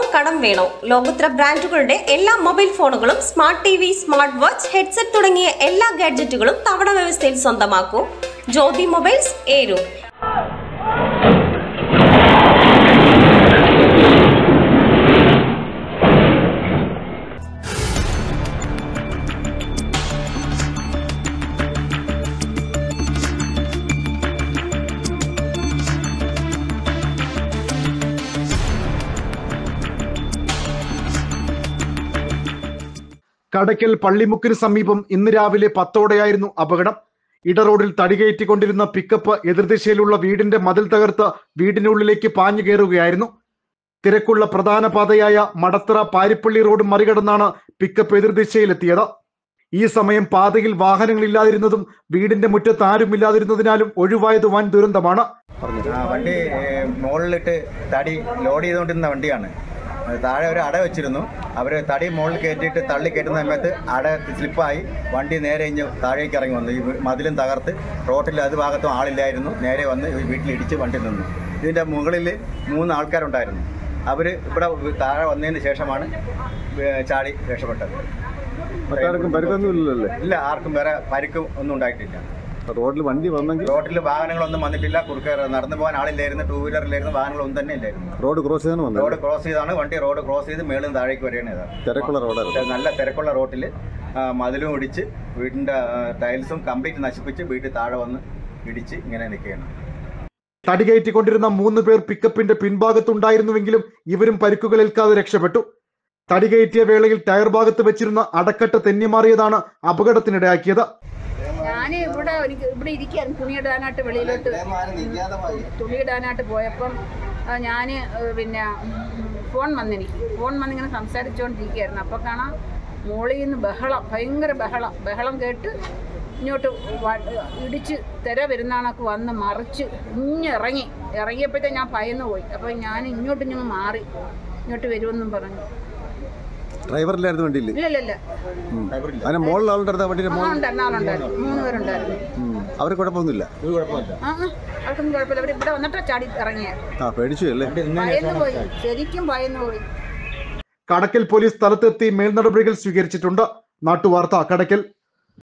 കടം വേണോ? ലോകോത്തര ബ്രാൻഡുകളുടെ എല്ലാ മൊബൈൽ ഫോണുകളും smart TV, smart watch, headset തുടങ്ങിയ എല്ലാ ഗാഡ്ജറ്റുകളും തവണ വ്യവസ്ഥയിൽ സ്വന്തമാക്കൂ. ജ്യോതി മൊബൈൽസ്, ഏരൂർ. കടയ്ക്കൽ പള്ളിമുക്കിന് സമീപം ഇന്ന് രാവിലെ 10ഓടെയായിരുന്നു അപകടം. ഇടറോഡിൽ തടികയറ്റിക്കൊണ്ടിരുന്ന പിക്കപ്പ് എതിർദിശയിലുള്ള വീടിന്റെ മതിൽ തകർത്ത് വീടിനുള്ളിലേക്ക് പാഞ്ഞു കയറുകയായിരുന്നു. തിരക്കുള്ള പ്രധാന പാതയായ മടത്തറ പാരിപ്പള്ളി റോഡ് മറികടന്നാണ് പിക്കപ്പ് എതിർദിശയിലെത്തിയത്. ഈ സമയം പാതയിൽ വാഹനങ്ങളില്ലാതിരുന്നതും വീടിന്റെ മുറ്റത്ത് ആരുമില്ലാതിരുന്നതിനാലും ഒഴിവായത് വൻ ദുരന്തമാണ്. വണ്ടി മുകളിലിട്ട് തടി ലോഡ് ചെയ്തുകൊണ്ടിരുന്ന വണ്ടിയാണ്. താഴെ ഒരു അട വെച്ചിരുന്നു. അവർ തടി മുകളിൽ കയറ്റിയിട്ട് തള്ളി കയറ്റുന്ന സമയത്ത് അട സ്ലിപ്പായി വണ്ടി നേരെ താഴേക്ക് ഇറങ്ങി വന്നു. ഈ മതിലും തകർത്ത് റോട്ടിൽ അത് ഭാഗത്തും ആളില്ലായിരുന്നു. നേരെ വന്ന് വീട്ടിലിടിച്ച് വണ്ടി നിന്നു. ഇതിൻ്റെ മുകളിൽ 3 ആൾക്കാരുണ്ടായിരുന്നു. അവർ ഇവിടെ താഴെ വന്നതിന് ശേഷമാണ് ചാടി രക്ഷപ്പെട്ടത്. ഇല്ല, ആർക്കും വേറെ പരിക്കും ഒന്നും ഉണ്ടായിട്ടില്ല. റോഡിൽ വണ്ടി വന്നെങ്കിൽ റോഡിൽ വാഹനങ്ങളൊന്നും വന്നിട്ടില്ല. കുറുക്കെ നടന്നു പോകാൻ ആളില്ലായിരുന്നു. 2 വീലറിലായിരുന്നു. വാഹനങ്ങളൊന്നും തന്നെ ഇല്ലായിരുന്നു. റോഡ് ക്രോസ് ചെയ്താണ് റോഡ് ക്രോസ് ചെയ്താണ് വണ്ടി റോഡ് ക്രോസ് ചെയ്ത് മേളിൽ താഴേക്ക് വരികയാണ്. തിരക്കുള്ള റോഡാണ്. നല്ല തിരക്കുള്ള റോട്ടിൽ മതിലും ഇടിച്ച് വീടിന്റെ ടൈൽസും കംപ്ലീറ്റ് നശിപ്പിച്ച് വീട്ടിൽ താഴെ വന്ന് ഇടിച്ച് ഇങ്ങനെ നിൽക്കുകയാണ്. തടികയറ്റിക്കൊണ്ടിരുന്ന 3 പേർ പിക്കപ്പിന്റെ പിൻഭാഗത്തുണ്ടായിരുന്നുവെങ്കിലും ഇവരും പരിക്കുകളേൽക്കാതെ രക്ഷപ്പെട്ടു. തടികയറ്റിയ വേളയിൽ ടയർ ഭാഗത്ത് വെച്ചിരുന്ന അടക്കട്ട് തെന്നിമാറിയതാണ് അപകടത്തിനിടയാക്കിയത്. ഞാൻ ഇവിടെ ഇരിക്കുകയായിരുന്നു. തുണിയിടാനായിട്ട് വെളിയിലോട്ട് തുണിയിടാനായിട്ട് പോയപ്പം ഞാൻ പിന്നെ ഫോൺ വന്നിങ്ങനെ സംസാരിച്ചുകൊണ്ടിരിക്കുകയായിരുന്നു. അപ്പോൾ കാണാം മോളിൽ നിന്ന് ഭയങ്കര ബഹളം കേട്ട് ഇങ്ങോട്ട് ഇടിച്ച് തിര വരുന്നതാണൊക്കെ വന്ന് മറിച്ച് ഇറങ്ങിയപ്പോഴത്തേ ഞാൻ ഭയന്ന് പോയി. അപ്പോൾ ഞാൻ ഇങ്ങോട്ട് മാറി ഇങ്ങോട്ട് വരുമെന്നും പറഞ്ഞു. ഡ്രൈവറിലായിരുന്നു വണ്ടിയിൽ? ഇല്ല. അതിന് മുകളിൽ ആളുണ്ടായിരുന്നു. വണ്ടിയുടെ ആളുണ്ടായിരുന്നു. 3 പേരുണ്ടായിരുന്നു. അവർ കുഴപ്പമൊന്നുമില്ല. അവർക്കൊന്നും കുഴപ്പമില്ല. അവർ ഇവിടെ വന്നിട്ടാ ചാടി ഇറങ്ങിയ. പേടിച്ചു അല്ലേ? ഭയന്ന് പോയി, ശരിക്കും ഭയന്ന് പോയി. കടയ്ക്കൽ പോലീസ് സ്ഥലത്തെത്തി മേൽനടപടികൾ സ്വീകരിച്ചിട്ടുണ്ട്. നാട്ടുവാർത്ത, കടയ്ക്കൽ.